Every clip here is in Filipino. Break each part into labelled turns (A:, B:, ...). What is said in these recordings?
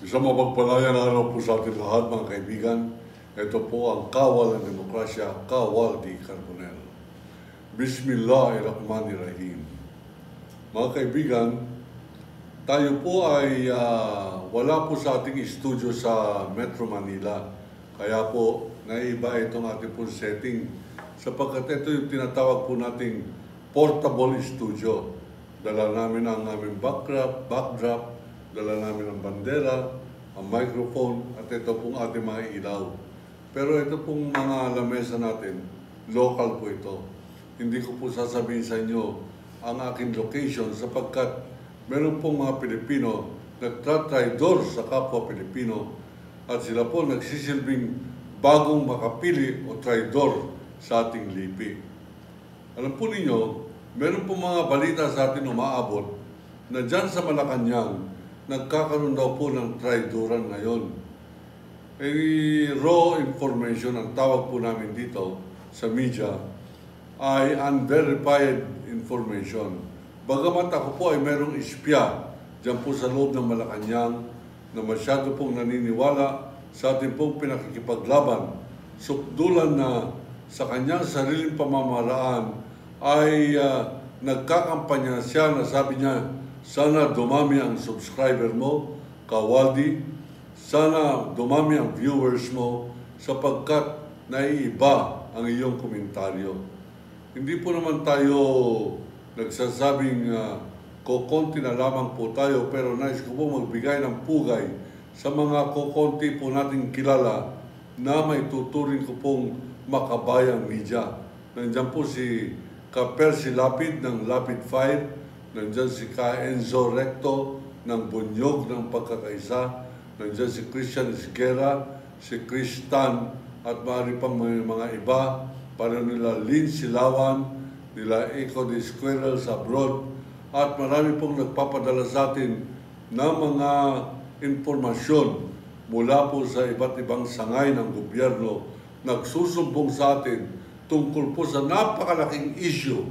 A: Isang mapagpalayang araw po sa ating lahat, mga kaibigan. Ito po ang Kawal ng Demokrasya, Kawal di Carbonell. Bismillahirrahmanirrahim. Mga kaibigan, tayo po ay wala po sa ating studio sa Metro Manila. Kaya po, naiba itong ating po setting sapagkat ito yung tinatawag po nating portable studio. Dala namin ang aming backdrop, dala namin ang bandera, ang microphone, at ito pong ating mga ilaw. Pero ito pong mga lamesa natin, local po ito. Hindi ko po sasabihin sa inyo ang aking location sapagkat meron pong mga Pilipino nagtatraidor sa kapwa Pilipino at sila po nagsisilbing bagong makapili o traidor sa ating lipi. Alam po ninyo, meron pong mga balita sa atin umaabot na dyan sa Malacanang, nagkakaroon daw po ng traidoran ngayon. Raw information, ang tawag po namin dito sa media, ay unverified information. Bagamat ako po ay merong ispya dyan po sa loob ng Malacanang na masyado pong naniniwala sa ating pong pinakikipaglaban, sukdulan na sa kanyang sariling pamamaraan ay nagkakampanya siya na sabi niya, sana dumami ang subscriber mo, Kawaldi. Sana dumami ang viewers mo sapagkat naiiba ang iyong komentaryo. Hindi po naman tayo nagsasabing kokonti na lamang po tayo, pero nais ko po magbigay ng pugay sa mga kokonti po nating kilala na may tuturing ko pong makabayang media. Nandiyan po si Percy Lapid ng Lapid 5, nandiyan si Enzo Recto ng Bunyog ng Pagkakaisa, nandiyan si Christian Esguera, si Kristan at maaari pang mga iba, para nila Lynn Silawan, nila Eco de Squirrels Abroad, at marami pong nagpapadala sa atin ng mga impormasyon mula po sa iba't ibang sangay ng gobyerno, nagsusumbong sa atin tungkol po sa napakalaking issue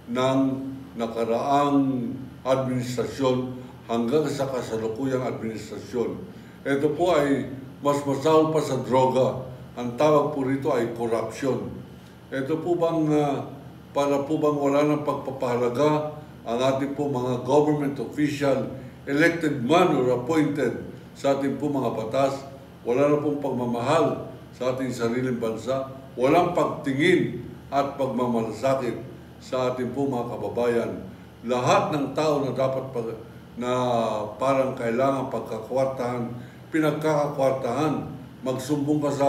A: ng nakaraang administrasyon hanggang sa kasalukuyang administrasyon. Ito po ay mas masahol pa sa droga. Ang tawag po rito ay corruption. Ito po bang para po bang wala ng pagpapahalaga ang ating po mga government official, elected man or appointed sa ating po mga batas, wala na pong pagmamahal sa ating sariling bansa, walang pagtingin at pagmamalasakit sa ating po mga kababayan. Lahat ng tao na dapat na parang kailangan pagkakwartahan, pinagkakakwartahan. Magsumbong ka sa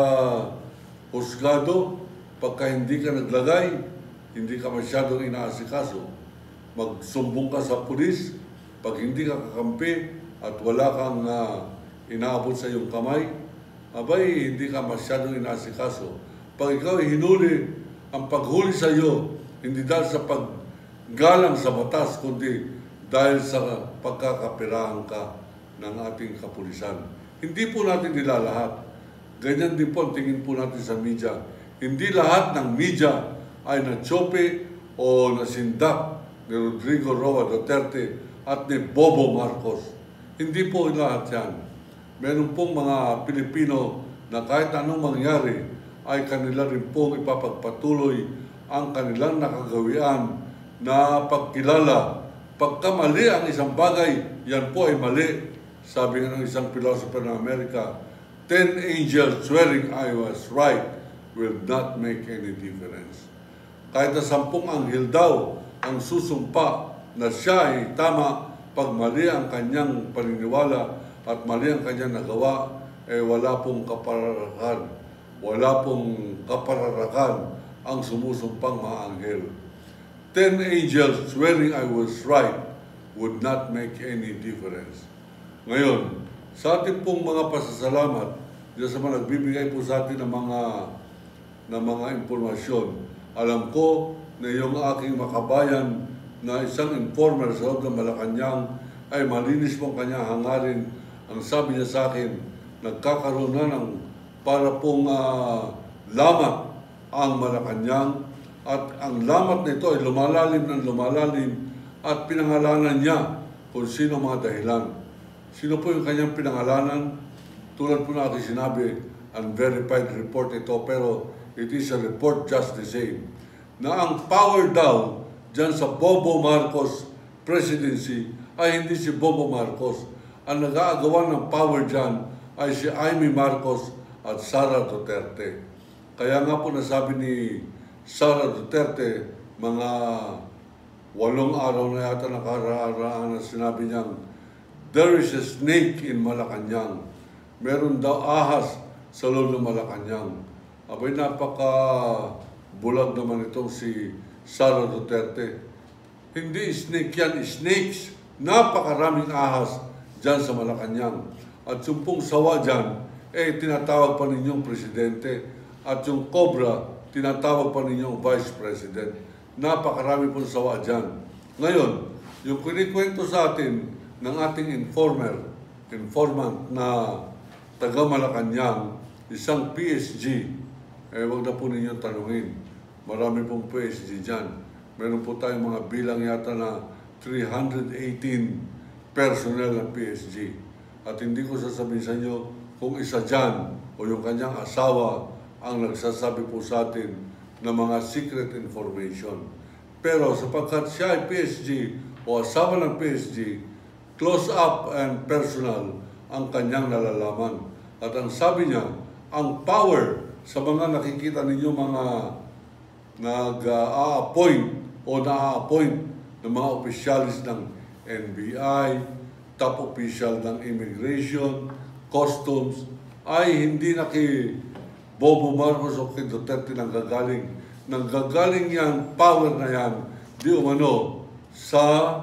A: husgado, pagka hindi ka naglagay, hindi ka masyadong inaasikaso. Magsumbong ka sa pulis, pag hindi ka kakampi at wala kang inaabot sa iyong kamay, abay, hindi ka masyadong inaasikaso. Pag ikaw ay hinuli, ang paghuli sa iyo, hindi dahil sa paggalang sa batas, kundi dahil sa pagkakapirahan ka ng ating kapulisan. Hindi po natin nilalahat. Ganyan din po ang tingin po natin sa media. Hindi lahat ng media ay natsope o nasindak ni Rodrigo Roa Duterte at ni Bobo Marcos. Hindi po lahat yan. Meron pong mga Pilipino na kahit anong mangyari ay kanila rin pong ipapagpatuloy ang kanilang nakagawian na pagkilala. Pagka mali ang isang bagay, yan po ay mali. Sabi nga ng isang philosopher ng Amerika, 10 angels swearing I was right will not make any difference. Kahit na 10 anghel daw ang susumpa na siya ay tama, pag mali ang kanyang paniniwala at mali ang kanyang nagawa, wala pong kapararakan. Wala pong kapararakan ang sumusumpang mga anghel. 10 angels swearing I was right would not make any difference. Ngayon, sa ating pong mga pasasalamat, diyan sa mga nagbibigay po sa atin ng mga impormasyon, alam ko na yung aking makabayan na isang informer sa loob ng Malacanang ay malinis pong kanyang hangarin. Ang sabi niya sa akin, nagkakaroon na ng para pong lamat ang Malacanang, at ang lamat nito ay lumalalim ng lumalalim at pinangalanan niya kung sino mga dahilan. Sino po yung kanyang pinangalanan? Tulad po na aking sinabi, unverified report ito, pero it is a report just the same. Na ang power daw dyan sa Bobo Marcos presidency ay hindi si Bobo Marcos. Ang nag-aagawan ng power dyan ay si Amy Marcos at Sara Duterte. Kaya nga po nasabi ni Sara Duterte, mga 8 araw na yata nakaraan na sinabi niyang, there is a snake in Malacanang. Meron daw ahas sa loob ng Malacanang. Abay, napaka-bulag naman itong si Sara Duterte. Hindi snake yan, snakes. Napakaraming ahas dyan sa Malacanang. At yung pong sawa dyan, tinatawag pa ninyong presidente. At yung cobra, tinatawag pa ninyong vice president. Napakarami pong sawa dyan. Ngayon, yung kinikwento sa atin ng ating informant na taga Malacanang, isang PSG, wag na po ninyong tanungin. Marami pong PSG dyan. Meron po tayong mga bilang yata na 318 personnel ng PSG. At hindi ko sasabihin sa inyo kung isa dyan o yung kanyang asawa ang nagsasabi po sa atin ng mga secret information. Pero sapagkat siya ay PSG o asawa ng PSG, close up and personal ang kanyang nalalaman. At ang sabi niya, ang power sa mga nakikita ninyo mga nag-a-appoint o na-a-appoint ng mga opisyalis ng NBI, top official ng immigration, customs, ay hindi na kay Bobo Marcos o kay Duterte nanggagaling. Nanggagaling yan, power na yan, di umano sa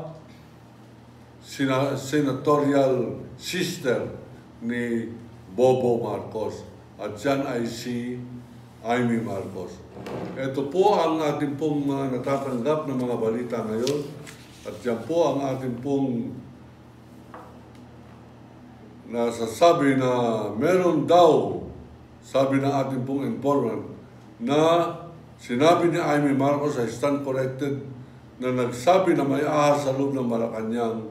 A: senatorial sister ni Bobo Marcos. At yan ay si Amy Marcos. Ito po ang ating pong mga natatanggap ng mga balita ngayon. At yan po ang ating pong nasasabi na meron daw, sabi ng ating pong informant, na sinabi ni Amy Marcos, ay stand corrected, na nagsabi na may ahas sa loob ng Malacanang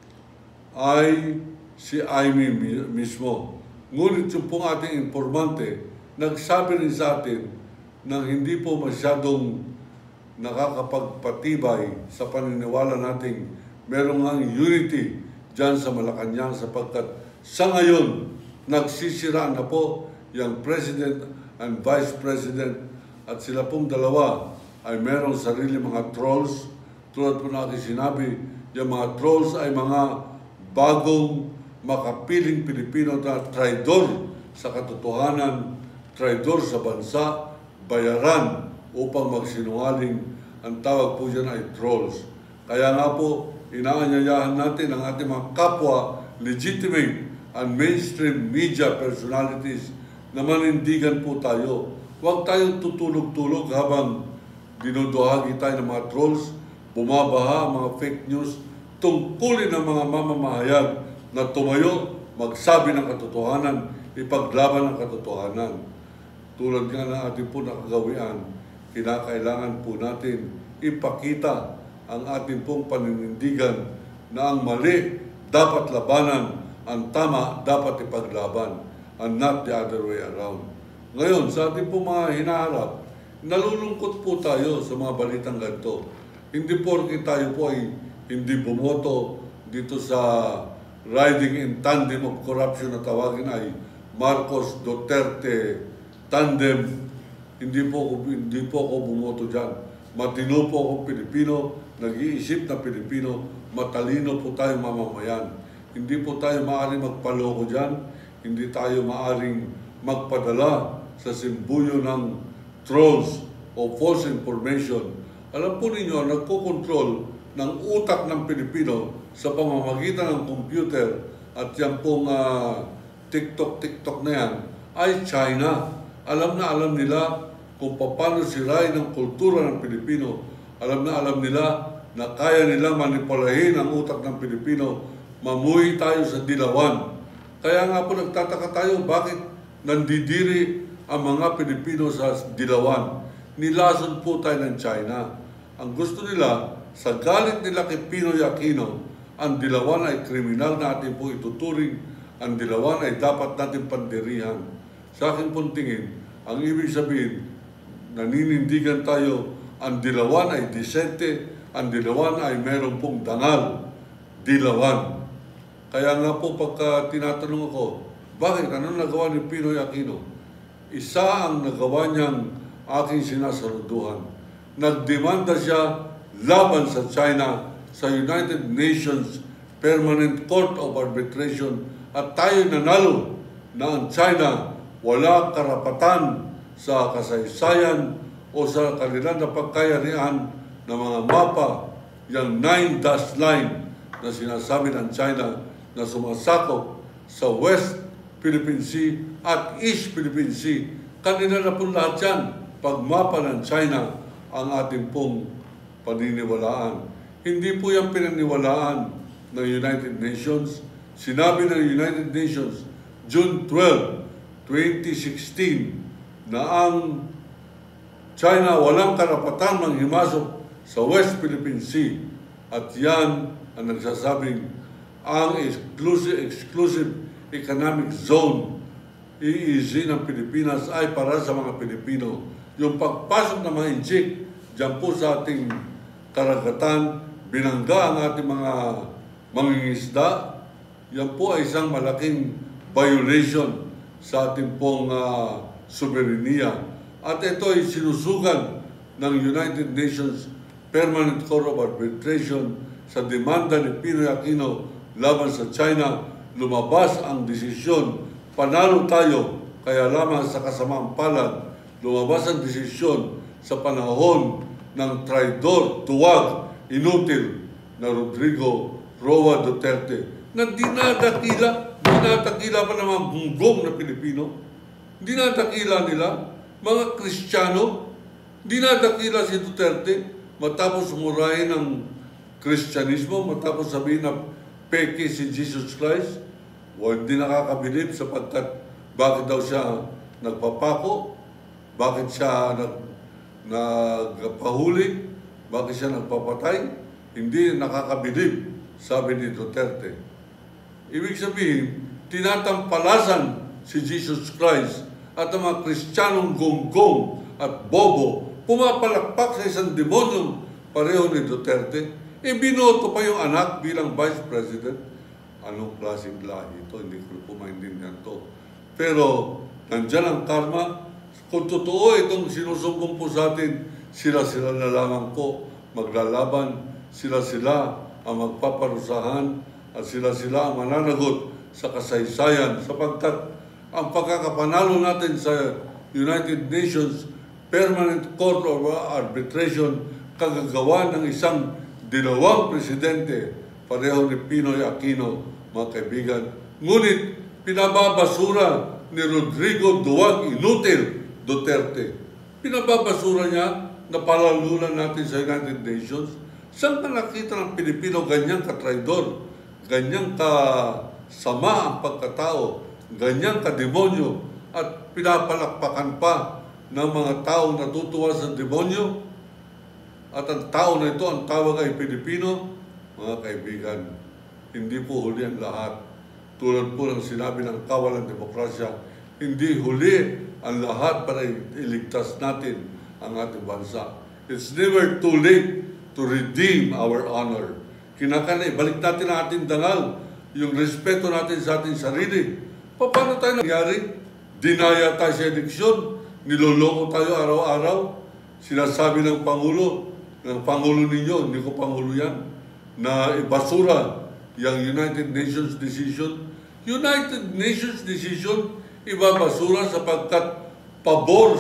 A: ay si Amy mismo. Ngunit yung pong ating informante, nagsabi rin sa atin na hindi po masyadong nakakapagpatibay sa paniniwala nating merong ang unity dyan sa Malacanang sapagkat sa ngayon, nagsisiraan na po yung President and Vice President at sila pong dalawa ay merong sarili mga trolls. Tulad po na aking sinabi, yung mga trolls ay mga bagong makapiling Pilipino na traidor sa katotohanan, traidor sa bansa, bayaran upang magsinungaling. Ang tawag po dyan ay trolls. Kaya nga po, inaanyayahan natin ang ating mga kapwa legitimate and mainstream media personalities na manindigan po tayo. Huwag tayong tutulog-tulog habang dinuduhagi tayo ng mga trolls, bumabaha mga fake news, tungkulin ng mga mamamahayag na tumayo, magsabi ng katotohanan, ipaglaban ng katotohanan. Tulad nga ng ating po nakagawian, kinakailangan po natin ipakita ang ating pong paninindigan na ang mali dapat labanan, ang tama dapat ipaglaban, and not the other way around. Ngayon, sa ating pong mga hinaharap, nalulungkot po tayo sa mga balitang ganito. Hindi porke tayo po ay hindi bumoto dito sa riding in tandem of corruption na tawagin ay Marcos Duterte tandem. Hindi po ako bumoto dyan. Matino po akong Pilipino, nag-iisip na Pilipino, matalino po tayong mamamayan. Hindi po tayo maaaring magpaloko dyan, hindi tayo maaaring magpadala sa simbuyo ng trolls o false information. Alam po ninyo, nagkokontrol ng utak ng Pilipino sa pamamagitan ng computer at yan pong TikTok na yan ay China. Alam na alam nila kung paano sirain ang kultura ng Pilipino. Alam na alam nila na kaya nila manipulahin ang utak ng Pilipino. Mamuhi tayo sa dilawan. Kaya nga po nagtataka tayo bakit nandidiri ang mga Pilipino sa dilawan. Nilason po tayo ng China. Ang gusto nila, sa galit nila kay Pinoy Aquino, ang dilawan ay kriminal na ating po ituturing, ang dilawan ay dapat natin pandirihan. Sa aking pong tingin, ang ibig sabihin, naninindigan tayo, ang dilawan ay disente, ang dilawan ay meron pong dangal, dilawan. Kaya nga po pagka tinatanong ako, bakit? Anong nagawa ni Pinoy Aquino? Isa ang nagawa niyang aking sinasaluduhan. Nagdemanda siya laban sa China sa United Nations Permanent Court of Arbitration at tayo nanalo na ang China wala karapatan sa kasaysayan o sa kanilang napagkayarihan ng mga mapa, yung 9-dash line na sinasabi ng China na sumasakop sa West Philippine Sea at East Philippine Sea. Kanila na po lahat yan. Pagmapa ng China ang ating pong paniniwalaan. Hindi po yan pinaniwalaan ng United Nations. Sinabi ng United Nations, June 12, 2016, na ang China walang karapatan manghimasok sa West Philippine Sea. At yan ang nagsasabing ang exclusive economic zone, EEZ ng Pilipinas ay para sa mga Pilipino. Yung pagpasok ng mga inchik dyan po sa ating karagatan, binangga ang ating mga mangingisda, yan po ay isang malaking violation sa ating pong soberenya. At ito ay sinusugan ng United Nations Permanent Court of Arbitration sa demanda ni Pinoy Aquino laban sa China. Lumabas ang desisyon, panalo tayo, kaya lamang sa kasamaang palad, lumabas ang desisyon sa panahon ng traidor, tuwag, inutil na Rodrigo Roa Duterte na dinadakila pa ng mga bunggong na Pilipino, dinadakila nila, mga Kristiyano, dinadakila si Duterte matapos murahin ng Kristyanismo, matapos sabihin na peke si Jesus Christ. Hindi nakakabilib sapagkat bakit daw siya nagpapako, bakit siya nagpahuli, bakit siya nagpapatay. Hindi nakakabilib, sabi ni Duterte. Ibig sabihin, tinatampalasan si Jesus Christ at ang mga Kristiyanong gonggong at bobo pumapalakpak sa isang demonyong pareho ni Duterte. Binoto pa yung anak bilang Vice President. Anong klaseng lahi ito? Hindi ko po maintindihan to. Pero nandyan ang karma. Kung totoo itong sinusumbong po sa atin, sila-sila na lamang po maglalaban, sila-sila ang magpaparusahan at sila-sila ang mananagot sa kasaysayan sapagkat ang pagkakapanalo natin sa United Nations Permanent Court of Arbitration kagagawa ng isang dilawang presidente, pareho ni Pinoy Aquino, mga kaibigan. Ngunit pinababasura ni Rodrigo Duwag Inutil Duterte. Pinababasura niya na palalunan natin sa United Nations. Saan ka nakita ng Pilipino ganyang katraidor, ganyang kasama ang pagkatao, ganyang kademonyo, at pinapalakpakan pa ng mga taong natutuwa sa demonyo? At ang tao na ito, ang tawag ay Pilipino. Mga kaibigan, hindi po huli ang lahat. Tulad po ng sinabi ng Kawalan Demokrasya, hindi huli ang lahat para iligtas natin ang ating bansa. It's never too late to redeem our honor. Kinakailangan ibalik natin ang ating dangal, yung respeto natin sa ating sarili. Paano tayo nangyari? Dinaya tayo sa eleksyon, niloloko tayo araw-araw. Sinasabi ng Pangulo ninyo, hindi ko Pangulo yan, na ibasura yung United Nations decision. United Nations decision, ibabasura sapagkat pabor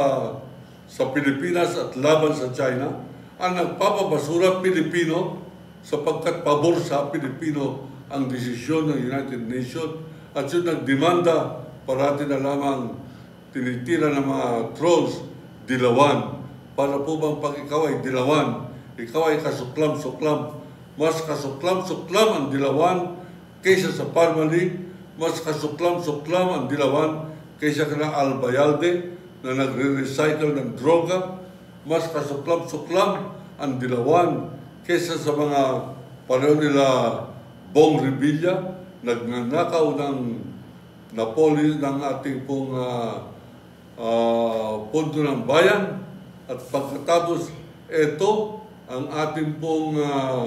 A: sa Pilipinas at laban sa China. Ang nagpapabasura, Pilipino, sapagkat pabor sa Pilipino ang desisyon ng United Nations. At yun nagdemanda, parati na lamang tinitira ng mga trolls, dilawan. Para po bang pag ikaw ay dilawan, ikaw ay kasuklam-suklam, mas kasuklam-suklam ang dilawan kaysa sa Parmali, mas kasuklam-suklam ang dilawan kaysa kina Albayalde na nagre-recycle ng droga, mas kasuklam-suklam ang dilawan kaysa sa mga pareho nila Bong Revilla, nagnanakaw ng ng ating pong pondo ng bayan, at pagkatapos ito ang ating pong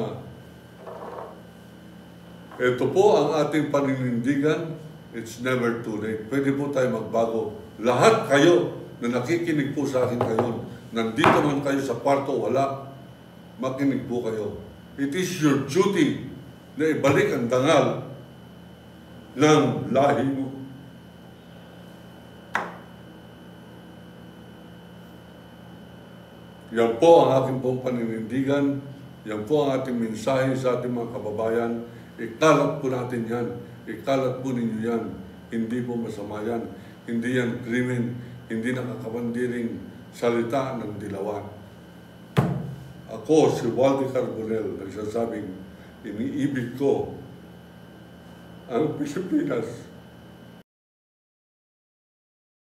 A: ito po ang ating paninindigan. It's never too late. Pwede po tayo magbago. Lahat kayo na nakikinig po sa akin ngayon, nandito man kayo sa kwarto, wala, makinig po kayo. It is your duty na ibalik ang dangal ng lahi mo. Yan po ang aking pong paninindigan. Yan po ang ating mensahe sa ating mga kababayan. Ikalat po natin yan. Ikalat po ninyo yan. Hindi po masama yan. Hindi yan krimen. Hindi nakakabandiring salita ng dilawan. Ako, si Waldy Carbonell, nagsasabing, iniibig ko ang Pilipinas.